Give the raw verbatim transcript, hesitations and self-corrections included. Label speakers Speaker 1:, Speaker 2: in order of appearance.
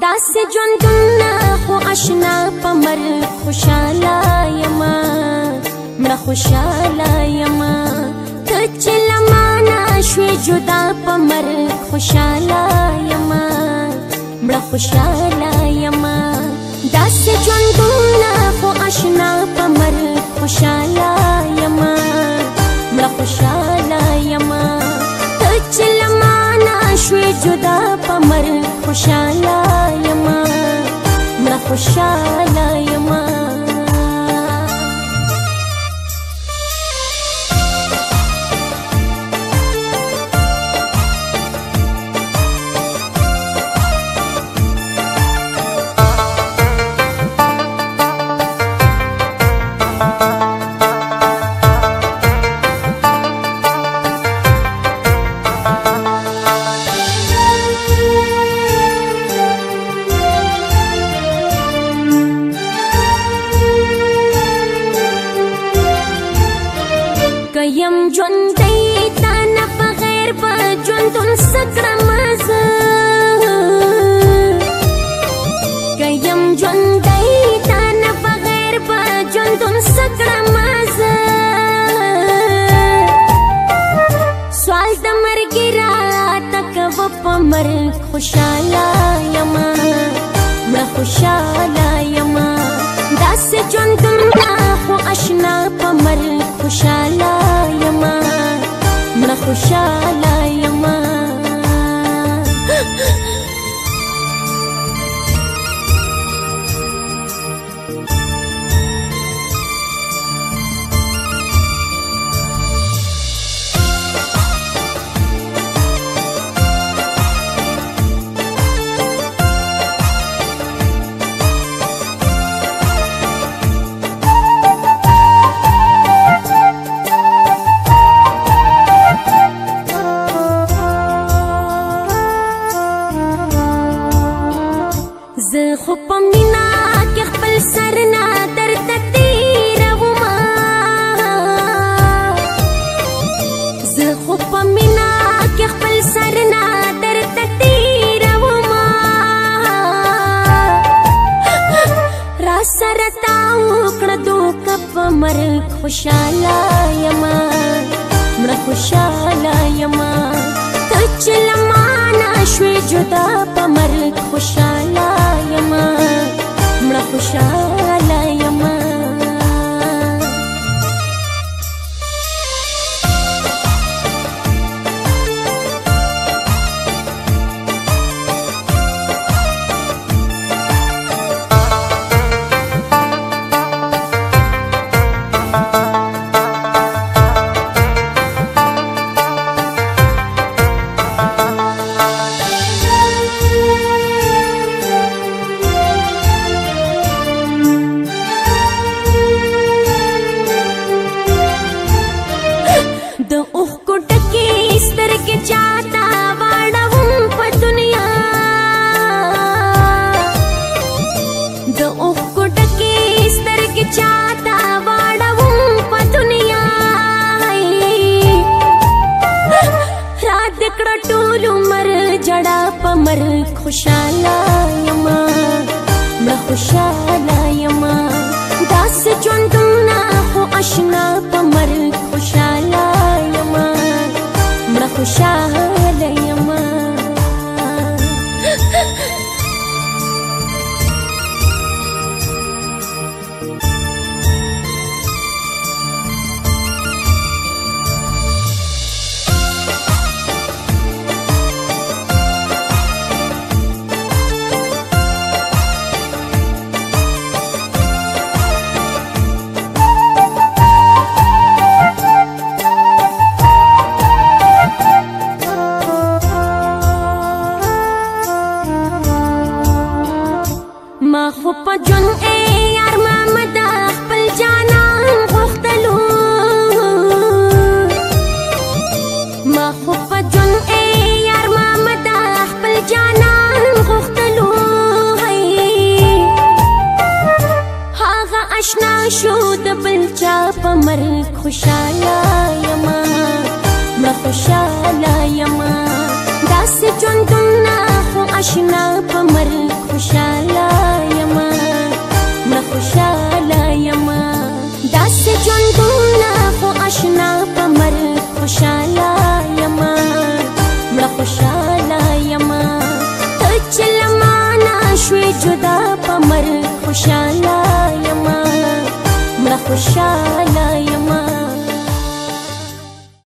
Speaker 1: داسې ژوندونه خو اشنا په مرګ خوشاله یمه مړه خوشاله یمه ته چې له مانه شوې جدا په مرګ خوشاله یمه مړه خوشاله یمه داسې ژوندونه خو اشنا په مرګ خوشاله یمه مړه خوشاله یمه ته چې له مانه شوې جدا په مرګ خوشاله یمه مړه خوشاله یمه یم ژوندی تا نه بغیر به ژوندون څه کړم زه که یم ژوندی تا نه بغیر به ژوندون څه کړم زه سوال د مرګ راته کوه په مرګ خوشاله یمه مړه خوشاله یمه داسې ژوندونه خو اشنا په مرګ خوشاله یمه مړه خوشاله یمه زه خو په مینا کې خپل سر نه درته تېرومه زه خو په مینا کې خپل سر نه درته تېرومه راسره تا وکړه دوکه په مرګ خوشاله یمه مړه خوشاله یمه ته چې له مانه شوې جدا په مرګ خوشاله یمه مړه خوشاله یمه د اوښکو ډکې سترګې چاته واړوم په دنیا د اوښکو ډکې سترګې چاته واړوم په دنیا را دې کړه ټول عمر جړه په مرګ خوشاله یمه مړه خوشاله یمه داسې ژوندونه خو اشنا په مرګ خوشاله یمه مړه خوشاله یمه ما خو په ژوند ای یار ماما د خپل جانان غوښتلو ما خو په ژوند ای یار ماما د خپل جانان غوښتلو هغه اشنا شو د بل چا په مرګ خوشاله یمه مړه خوشاله یمه داسې ژوندونه خو اشنا په مرګ خوشاله یما مړه خوشاله یما داسې ژوندونه خو اشنا په مرګ خوشاله یما مړه خوشاله یما ته چې له مانه شوې جدا په مرګ خوشاله یما مړه خوشاله